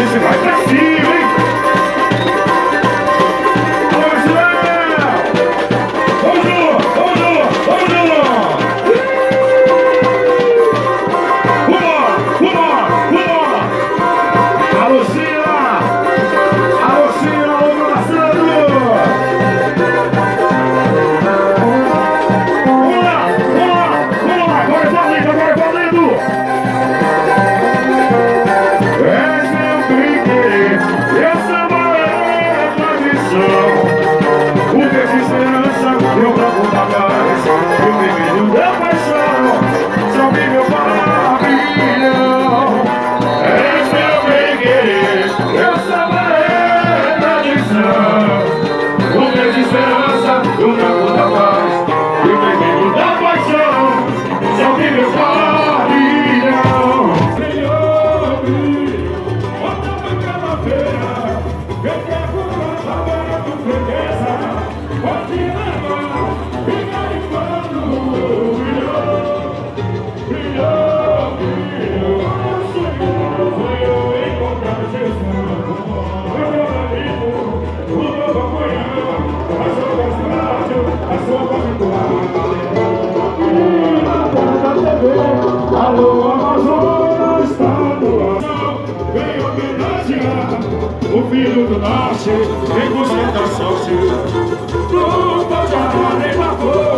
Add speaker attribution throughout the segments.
Speaker 1: gente vai pra cima, hein? Vamos lá! Vamos lá! Vamos lá! Vamos lá! Alô, Cila! Alô, Cila! Alô, meu parceiro! Vamos lá! Vamos lá! Vamos lá! Agora é valendo! Agora é valendo! És meu brinquedo, essa é a tradição. O que de esperança, eu trago da paz. O vermelho da paixão, salve meu pavilhão. És meu brinquedo, essa é a tradição. O que de esperança, eu trago da paz. O vermelho da paixão, salve meu pavilhão. Alô, Amazonas, está no ar. Vem homenagear o filho do norte, em busca da sorte. Lutou de arara e matou,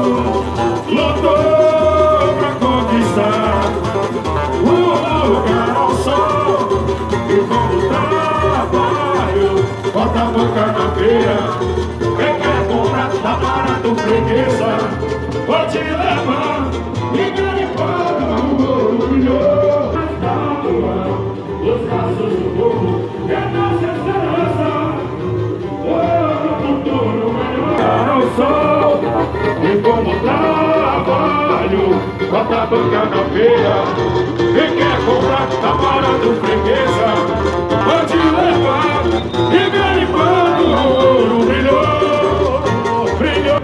Speaker 1: lutou pra conquistar um lugar ao sol. E com o trabalho, bota a boca na feira. Quem quer comprar, tá barato, freguesa. Vou te levar, liga de fora, o ouro brilhou. Está no ar, os braços do povo, é nossa esperança. O futuro melhor ao sol. E como trabalho, bota a banca na feira. Quem quer comprar, tá barato, freguesa. Vou te levar, liga de fora, o ouro brilhou. Brilhou.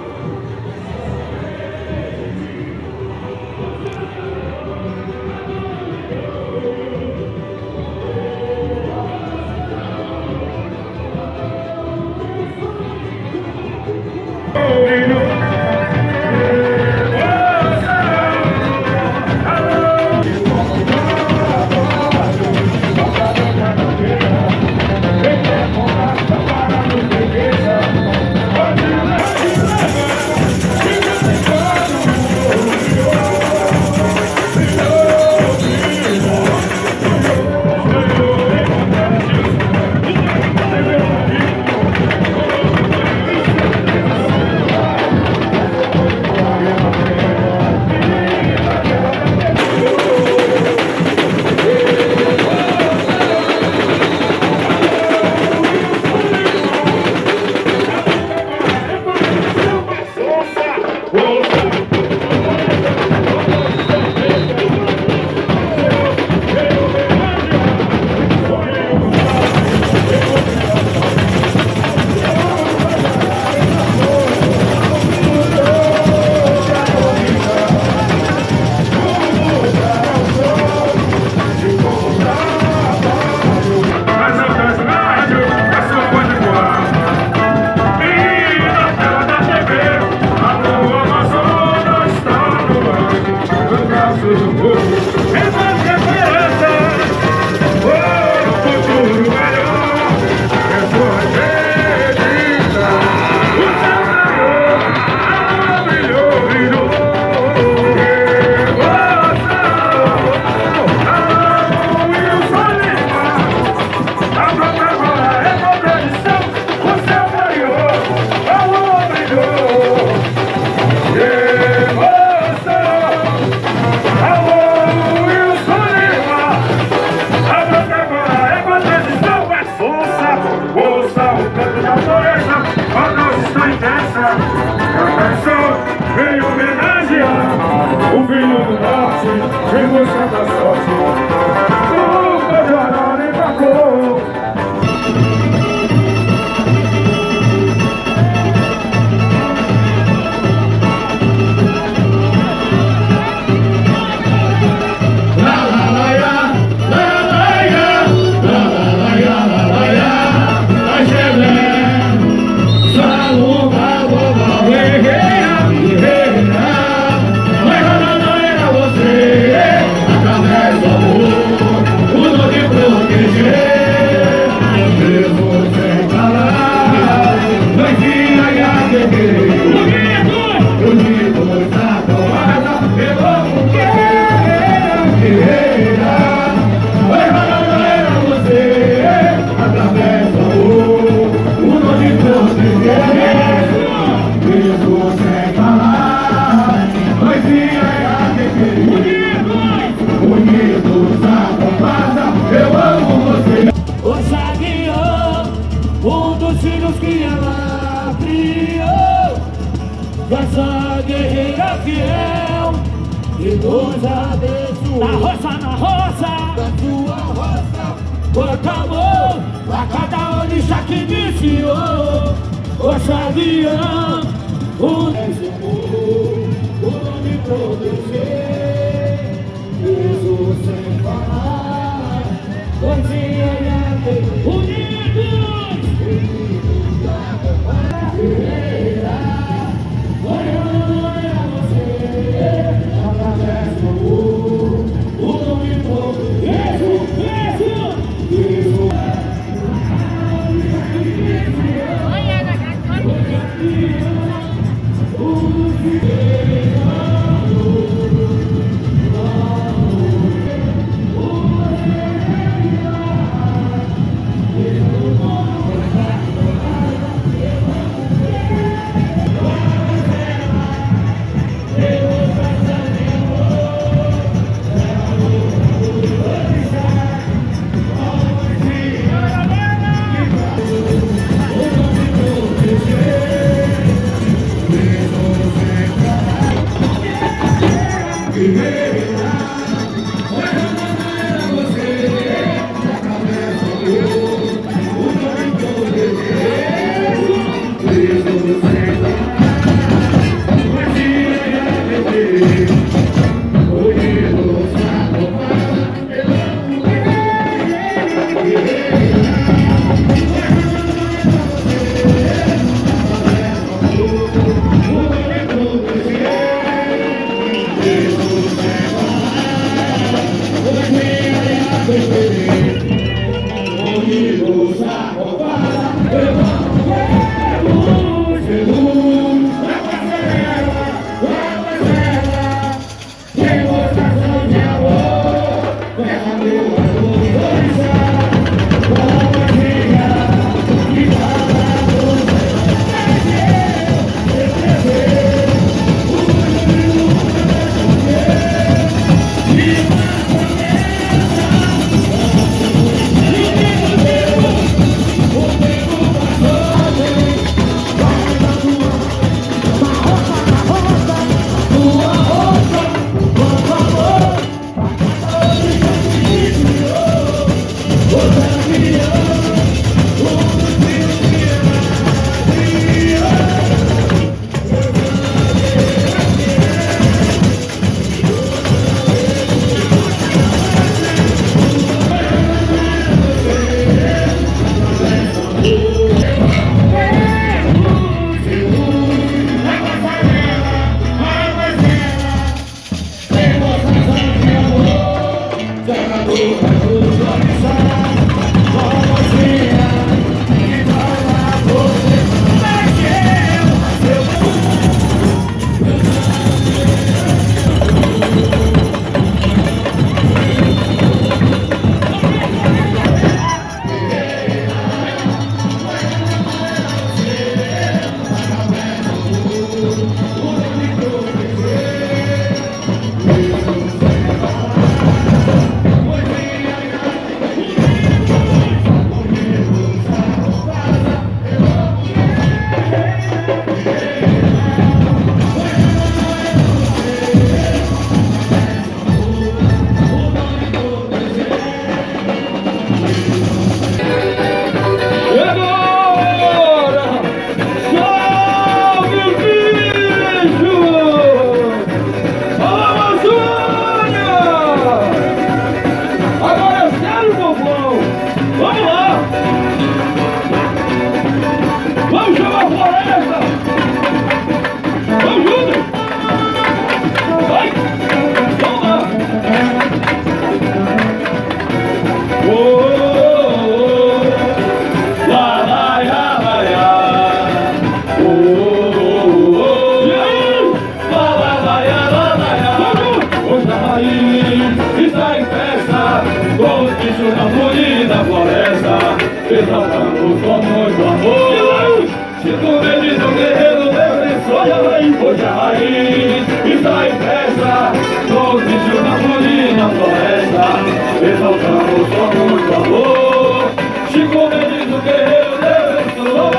Speaker 1: Em busca da sorte, nunca de arara e matou. La la la la la la la la la.
Speaker 2: Na roça, da sua roça, quanto amor a cada orixá que iniciou. Oxalião, o nome proteger, Jesus sem falar, coisinha unidos,
Speaker 1: exaltamos com muito amor. Chico Mendes, o guerreiro defensor, hoje a raiz está em festa, com o bicho na folia na floresta, exaltamos com muito amor. Chico Mendes, o guerreiro defensor,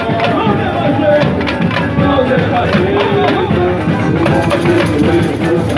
Speaker 1: não tem mais jeito, não tem mais jeito.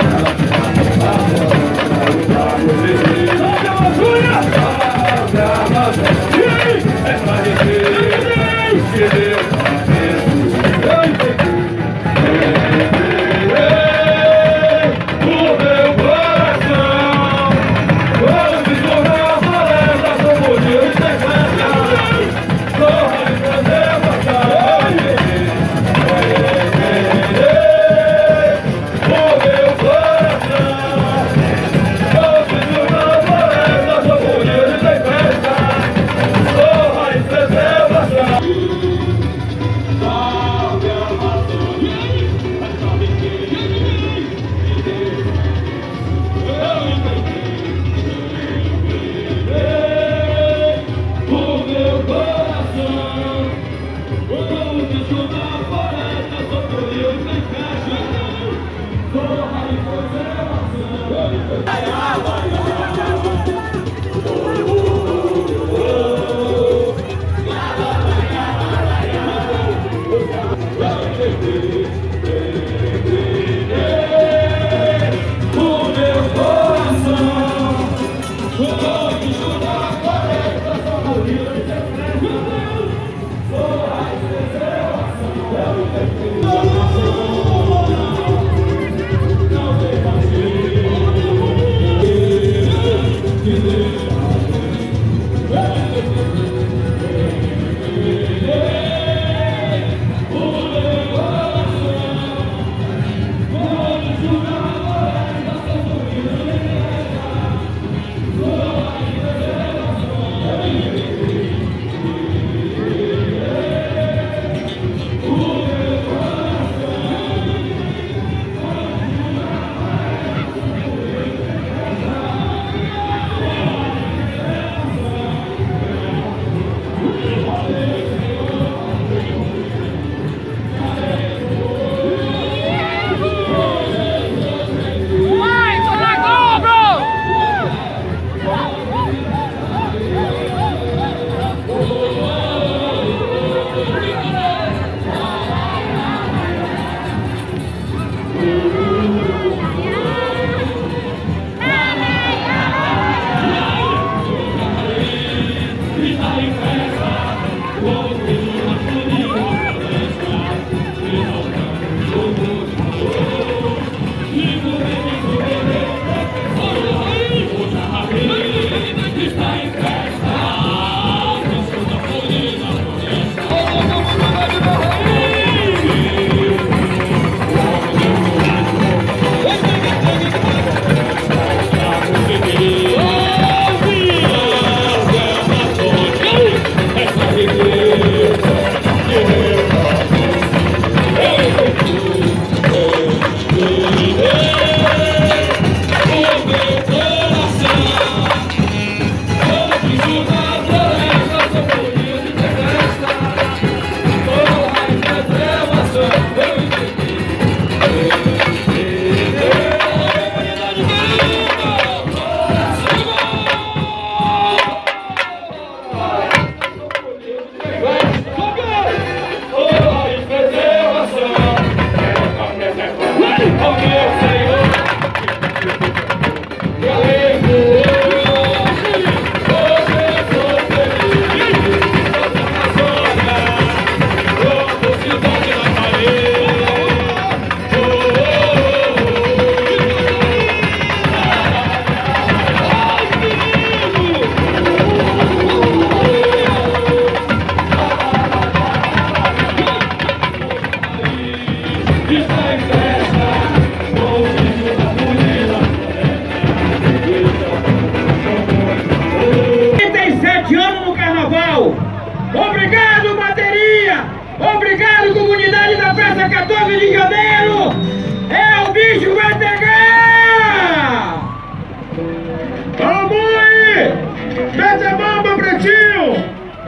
Speaker 1: Obrigado, comunidade da Praça 14 de Janeiro! É o bicho vai pegar! Vamos aí! Mete a bomba, pretinho!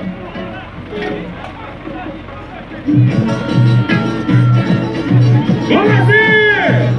Speaker 1: Vamos assim!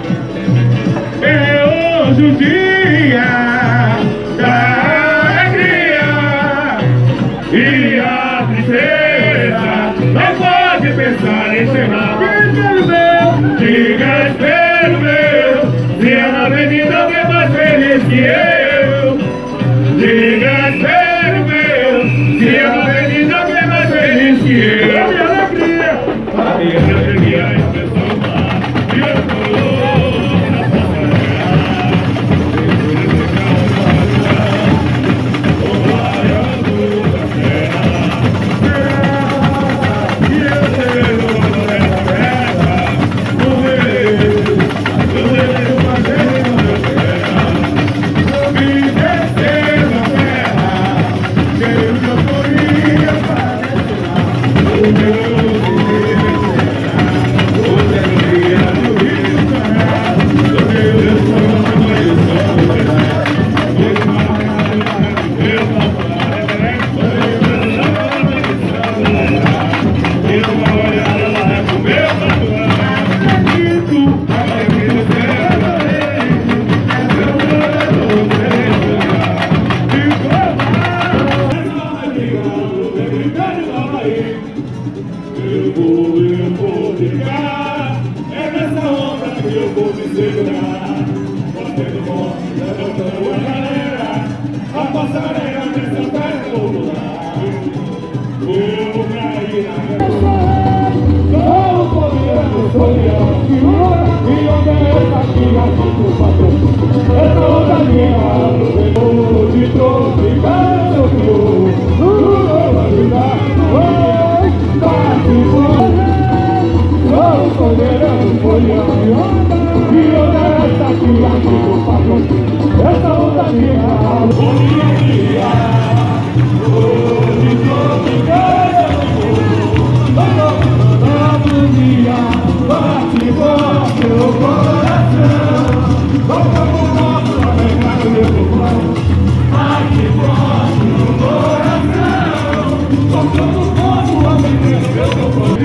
Speaker 1: É hoje o dia da alegria e a tristeza não pode pensar em encerrar. Diga, espelho meu, se é na avenida alguém mais feliz que eu. Diga, espelho meu, se é na avenida alguém mais feliz que eu. A minha alegria é a pessoa que eu tô na passarela. Eu vou ficar, é nessa onda que eu vou me segurar. Batendo morte, levantando a galera, a passarela nessa terra popular. Eu vou cair na guerra. Sou o poder, sou e onde é essa filha do patrão? Essa onda minha, eu vou te trocar, eu vou ajudar. Sou poderoso, folhão, e onde é essa filha do patrão? Essa onda minha, hoje tô todo dia, bate forte o coração. Vamos pra pegar o meu pulmão, bate forte o coração. Tocando fogo, a menina do meu pulmão.